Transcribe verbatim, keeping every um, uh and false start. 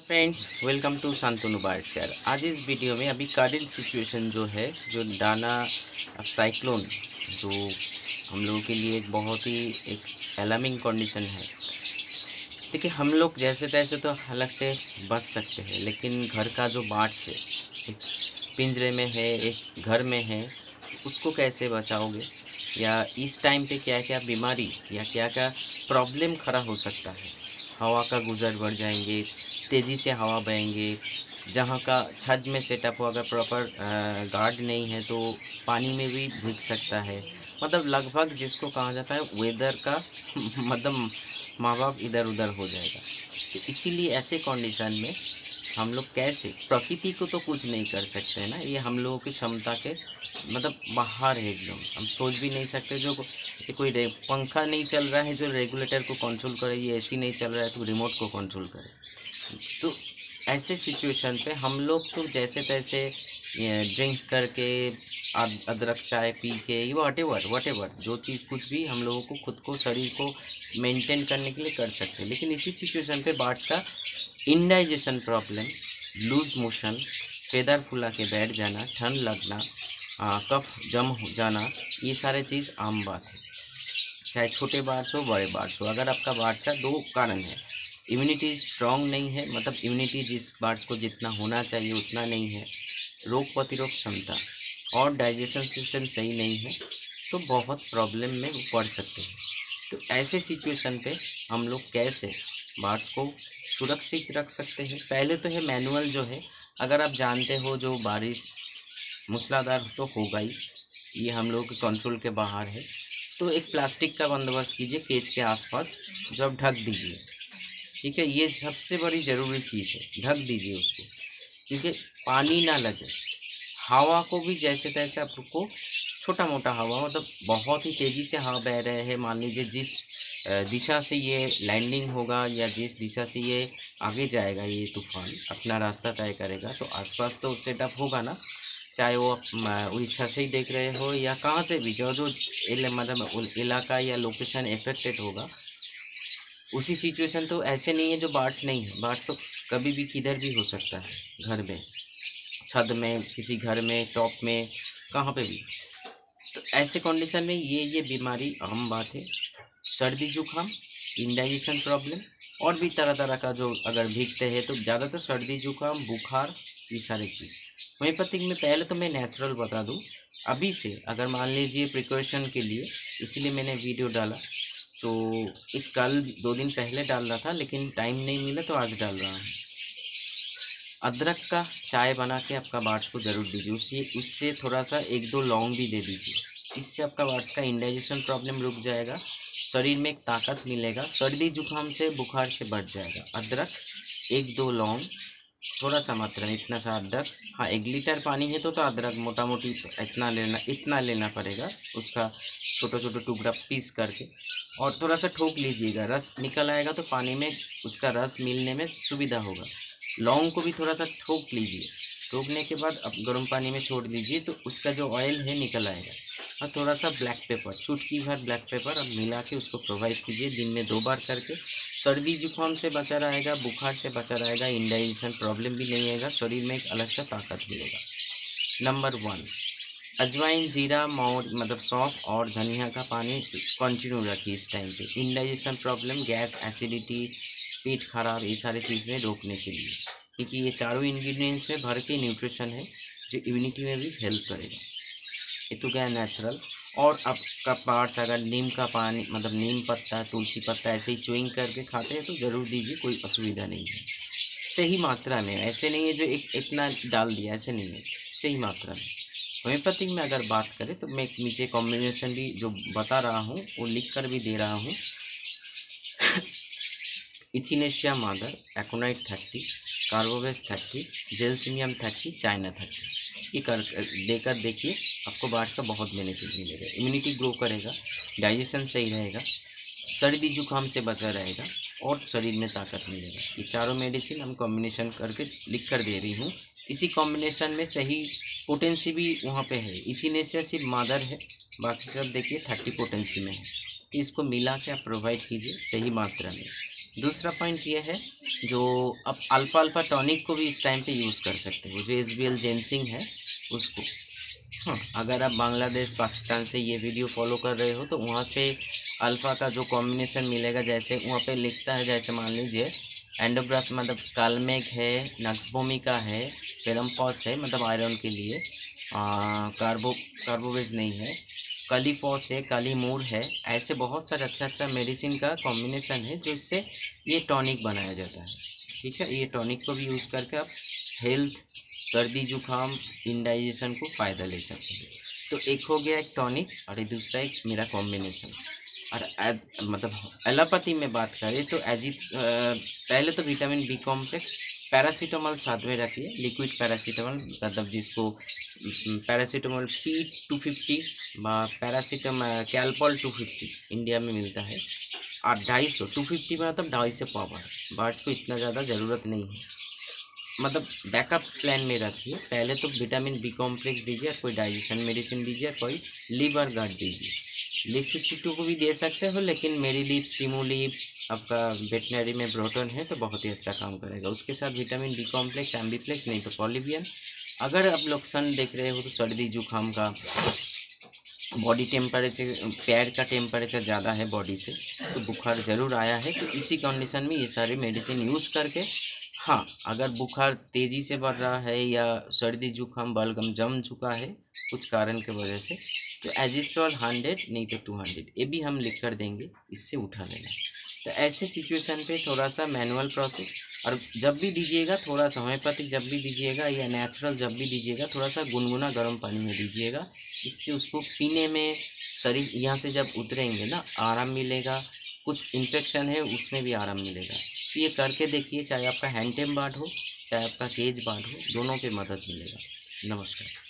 Friends, welcome to Shantanu birds care. आज इस video में अभी करंट सिचुएशन जो है, जो डाना साइक्लोन, जो हम लोगों के लिए एक बहुत ही एक अलार्मिंग कंडीशन है। देखिए, हम लोग जैसे तैसे तो हालत से बच सकते हैं, लेकिन घर का जो बार्ड्स है, एक पिंजरे में है, एक घर में है, उसको कैसे बचाओगे, या इस टाइम पे क्या क्या बीमारी या क्या क्या प्रॉब्लम खड़ा हो सकता है। हवा का गुजर बढ़ जाएंगे, तेज़ी से हवा बहेंगे, जहाँ का छत में सेटअप हो अगर प्रॉपर गार्ड नहीं है तो पानी में भी भीग सकता है। मतलब लगभग जिसको कहा जाता है वेदर का मतलब माँ बाप इधर उधर हो जाएगा। तो इसीलिए ऐसे कंडीशन में हम लोग कैसे, प्रकृति को तो कुछ नहीं कर सकते हैं ना, ये हम लोगों की क्षमता के मतलब बाहर है एकदम। हम सोच भी नहीं सकते। जो ये कोई रे- पंखा नहीं चल रहा है जो रेगुलेटर को कंट्रोल करे, ये एसी नहीं चल रहा है तो रिमोट को कंट्रोल करे। तो ऐसे सिचुएशन पे हम लोग तो जैसे तैसे ड्रिंक करके, अद- अदरक चाय पी के, वट एवर वट एवर जो चीज़ कुछ भी हम लोगों को खुद को, शरीर को मेंटेन करने के लिए कर सकते हैं। लेकिन इसी सिचुएशन पे बर्ड्स का indigestion problem, loose motion, feather फुला के बैठ जाना, ठंड लगना, आ, कफ जम हो जाना, ये सारे चीज़ आम बात है। चाहे छोटे बार्स हो बड़े बार्स हो, अगर आपका बार्स का दो कारण है, इम्यूनिटी स्ट्रांग नहीं है, मतलब इम्यूनिटी जिस बार्स को जितना होना चाहिए उतना नहीं है, रोग प्रतिरोध क्षमता और डाइजेशन सिस्टम सही नहीं है, तो बहुत प्रॉब्लम में वो पड़ सकते हैं। तो ऐसे सिचुएशन पे हम लोग कैसे बार्स को सुरक्षित रख सकते हैं। पहले तो है मैनुअल जो है, अगर आप जानते हो जो बारिश मूसलाधार तो होगा ही, ये हम लोग के कंट्रोल के बाहर है, तो एक प्लास्टिक का बंदोबस्त कीजिए केज के आसपास, जो आप ढक दीजिए। ठीक है, ये सबसे बड़ी ज़रूरी चीज़ है, ढक दीजिए उसको, क्योंकि पानी ना लगे। हवा को भी जैसे तैसे आपको, छोटा मोटा हवा, मतलब बहुत ही तेज़ी से हवा बह रहे हैं, मान लीजिए जिस अ, दिशा से ये लैंडिंग होगा या जिस दिशा से ये आगे जाएगा, ये तूफान अपना रास्ता तय करेगा, तो आसपास तो सेटअप होगा ना। चाहे वो आप म, उड़ीसा से ही देख रहे हो या कहाँ से भी, जो जो इल- मतलब उल- इलाका या लोकेशन इफेक्टेड होगा, उसी सिचुएशन। तो ऐसे नहीं है जो बार्ड्स नहीं है, बार्ड्स तो कभी भी किधर भी हो सकता है, घर में, छत में, किसी घर में, टॉप में, कहाँ पे भी। तो ऐसे कंडीशन में ये ये बीमारी आम बात है। सर्दी जुकाम, इंडाइजेशन प्रॉब्लम, और भी तरह तरह का जो अगर भीगते हैं तो ज़्यादातर सर्दी जुकाम, बुखार, ये सारी चीज़। होम्योपैथिक में पहले तो मैं नेचुरल बता दूं, अभी से अगर मान लीजिए प्रिकॉशन के लिए, इसीलिए मैंने वीडियो डाला। तो एक कल दो दिन पहले डाल रहा था, लेकिन टाइम नहीं मिला तो आज डाल रहा हूँ। अदरक का चाय बना के आपका बार्ड्स को ज़रूर दीजिए, उससे उससे थोड़ा सा एक दो लौंग भी दे दीजिए। इससे आपका बार्ड्स का इंडाइजेशन प्रॉब्लम रुक जाएगा, शरीर में एक ताकत मिलेगा, सर्दी जुकाम से, बुखार से बच जाएगा। अदरक, एक दो लौंग, थोड़ा सा मात्रा में, इतना सा अदरक। हाँ, एक लीटर पानी है तो तो अदरक मोटा मोटी इतना लेना इतना लेना पड़ेगा, उसका छोटे छोटे टुकड़ा पीस करके, और थोड़ा सा ठोक लीजिएगा, रस निकल आएगा तो पानी में उसका रस मिलने में सुविधा होगा। लौंग को भी थोड़ा सा ठोक लीजिए, ठोकने के बाद अब गर्म पानी में छोड़ दीजिए तो उसका जो ऑयल है निकल आएगा। और थोड़ा सा ब्लैक पेपर, चुटकी भर ब्लैक पेपर अब मिला के उसको प्रोवाइड कीजिए दिन में दो बार करके। सर्दी जुकाम से बचा रहेगा, बुखार से बचा रहेगा, इंडाइजेशन प्रॉब्लम भी नहीं आएगा, शरीर में एक अलग सा ताकत मिलेगा। नंबर वन, अजवाइन, जीरा, मोर मतलब सौंफ और धनिया का पानी कंटिन्यू रखिए इस टाइम पे, इंडाइजेशन प्रॉब्लम, गैस, एसिडिटी, पेट खराब, ये सारी चीज़ में रोकने के लिए, क्योंकि ये चारों इंग्रेडिएंट्स में भर के न्यूट्रिशन है जो इम्यूनिटी में भी हेल्प करेगा। ये तो गया नेचुरल। और आपका पार्ट्स अगर नीम का पानी, मतलब नीम पत्ता, तुलसी पत्ता ऐसे ही च्युइंग करके खाते हैं तो ज़रूर दीजिए, कोई असुविधा नहीं है। सही मात्रा में, ऐसे नहीं है जो एक इतना डाल दिया, ऐसे नहीं है, सही मात्रा में। होम्योपैथिक में अगर बात करें तो मैं नीचे कॉम्बिनेशन भी जो बता रहा हूँ वो लिख कर भी दे रहा हूँ। Echinacea mother, aconite thirty, carbo veg thirty, gelsemium thirty, China thirty, ये कर देकर देखिए, आपको बार्ड्स का बहुत बेनिफिट मिलेगा। इम्यूनिटी ग्रो करेगा, डाइजेशन सही रहेगा, सर्दी जुकाम से बचा रहेगा, और शरीर में ताकत मिलेगा। ये चारों मेडिसिन हम कॉम्बिनेशन करके लिख कर दे रही हूँ। इसी कॉम्बिनेशन में सही पोटेंसी भी वहाँ पे है। इचिनेशिया सिर्फ मादर है, बाकी सब देखिए थर्टी पोटेंसी में है। तो इसको मिला के आप प्रोवाइड कीजिए सही मात्रा में। दूसरा पॉइंट ये है, जो अब अल्फ़ा अल्फ़ा टॉनिक को भी इस टाइम पे यूज़ कर सकते हो, जो एस बी एल जेंसिंग है उसको। हाँ, अगर आप बांग्लादेश पाकिस्तान से ये वीडियो फॉलो कर रहे हो तो वहाँ पे अल्फ़ा का जो कॉम्बिनेशन मिलेगा, जैसे वहाँ पे लिखता है, जैसे मान लीजिए एंडोग्राफ मतलब कालमेघ है, नक्सभूमिका है, पेरम्पॉस है मतलब आयरन के लिए, आ, कार्बो कार्बोवेज नहीं है, कलीफॉस है, कालीमूर है, ऐसे बहुत सारे अच्छा अच्छा मेडिसिन का कॉम्बिनेशन है जो इससे ये टॉनिक बनाया जाता है। ठीक है, ये टॉनिक को भी यूज़ करके आप हेल्थ, सर्दी जुकाम, इंडाइजेशन को फ़ायदा ले सकते हैं। तो एक हो गया एक टॉनिक और एक दूसरा एक मेरा कॉम्बिनेशन। और एद, मतलब एलोपैथी में बात करें तो एजिट पहले तो विटामिन बी कॉम्प्लेक्स, पैरासीटामोल साथ में रखिए, लिक्विड पैरासीटामोल मतलब जिसको paracetamol P two fifty paracetamol Calpol two fifty India में मिलता है, और ढाई सौ टू फिफ्टी में मतलब ढाई सौ पावर, बर्ड्स को इतना ज़्यादा ज़रूरत नहीं है, मतलब बैकअप प्लान में रखिए। पहले तो विटामिन बी कॉम्प्लेक्स दीजिए, कोई डाइजेशन मेडिसिन दीजिए, कोई लीवर गार्ड दीजिए। लीव फिफ्टी टू को भी दे सकते हो, लेकिन मेरी लीव स्टीमू लीव आपका वेटनरी में ब्रोटन है तो बहुत ही अच्छा काम करेगा। उसके साथ विटामिन बी कॉम्प्लेक्स, एम्बीप्लेक्स नहीं तो पॉलीबियन। अगर आप लोकेशन देख रहे हो तो सर्दी जुकाम का, बॉडी टेम्परेचर, पैर का टेम्परेचर ज़्यादा है बॉडी से तो बुखार ज़रूर आया है, तो इसी कंडीशन में ये सारी मेडिसिन यूज़ करके, हाँ अगर बुखार तेज़ी से बढ़ रहा है या सर्दी जुकाम बलगम जम चुका है कुछ कारण की वजह से, तो एजिस्ट्रॉल हंड्रेड नहीं तो टू हंड्रेड ये भी हम लिख कर देंगे, इससे उठा लेना। तो ऐसे सिचुएशन पे थोड़ा सा मैनुअल प्रोसेस, और जब भी दीजिएगा थोड़ा सा होम्योपैथिक जब भी दीजिएगा या नेचुरल जब भी दीजिएगा थोड़ा सा गुनगुना गर्म पानी में दीजिएगा, इससे उसको पीने में शरीर यहाँ से जब उतरेंगे ना आराम मिलेगा, कुछ इन्फेक्शन है उसमें भी आराम मिलेगा। तो ये करके देखिए, चाहे आपका हैंड टेम बार्ड हो चाहे आपका केज बार्ड हो, दोनों पे मदद मिलेगा। नमस्कार।